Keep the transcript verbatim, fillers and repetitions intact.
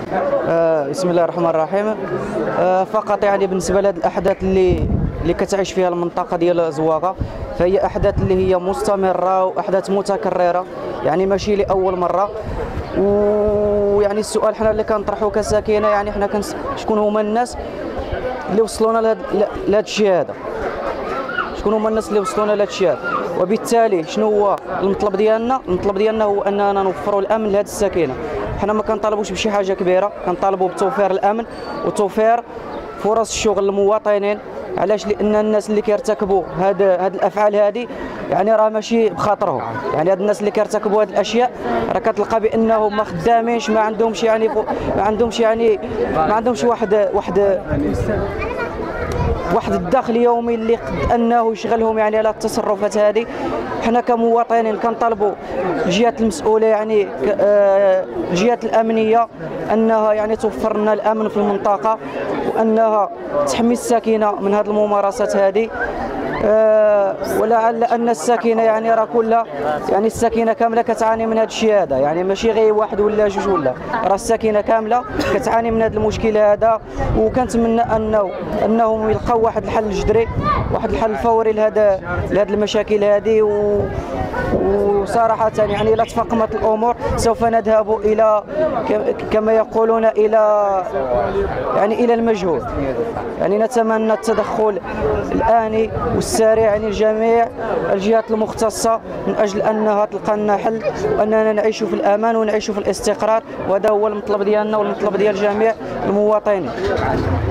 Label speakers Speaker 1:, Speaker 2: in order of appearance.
Speaker 1: آه بسم الله الرحمن الرحيم. آه فقط يعني بالنسبه لهذه الاحداث اللي اللي كتعيش فيها المنطقه ديال زواغه، فهي احداث اللي هي مستمره واحداث متكرره، يعني ماشي لاول مره. ويعني السؤال حنا اللي كنطرحوا كساكنه، يعني حنا كنس... شكون هما الناس اللي وصلونا لهذا لهذا الشيء هذا؟ شكون هما الناس اللي وصلونا لهذا الشيء هذا؟ وبالتالي شنو هو المطلب ديالنا؟ المطلب ديالنا هو اننا نوفروا الامن لهذه الساكنه. حنا ما كنطالبوش بشي حاجه كبيره، كنطالبوا بتوفير الامن وتوفير فرص الشغل للمواطنين. علاش؟ لان الناس اللي كيرتكبوا هاد هاد الافعال هذه يعني راه ماشي بخاطرهم، يعني هاد الناس اللي كيرتكبوا هاد الاشياء راه كتلقى بانهم ما خدامينش، ما عندهمش يعني ما عندهمش يعني ما عندهمش واحد واحد واحد الدخل يومي اللي قد انه يشغلهم يعني على التصرفات هذه. حنا كمواطنين كنطالبوا الجهات المسؤوله، يعني الجهات الامنيه، انها يعني توفر لنا الامن في المنطقه، وانها تحمي الساكنه من هذه الممارسات هذه. أه ولعل ان الساكنه يعني راه كلها، يعني الساكنه كامله كتعاني من هذا الشيء هذا، يعني ماشي غير واحد ولا جوج ولا، راه الساكنه كامله كتعاني من هذا المشكل هذا. وكنتمنى انه انهم يلقاو واحد الحل جذري، واحد الحل فوري لهذا لهذه المشاكل هذه. و وصراحة يعني إذا تفاقمت الأمور سوف نذهب إلى كما يقولون إلى يعني إلى المجهول. يعني نتمنى التدخل الآني والسريع يعني الجميع الجهات المختصة من أجل أنها تلقى لنا حل، وأننا نعيش في الأمان ونعيش في الاستقرار، وهذا هو المطلب ديالنا والمطلب ديال جميع المواطنين.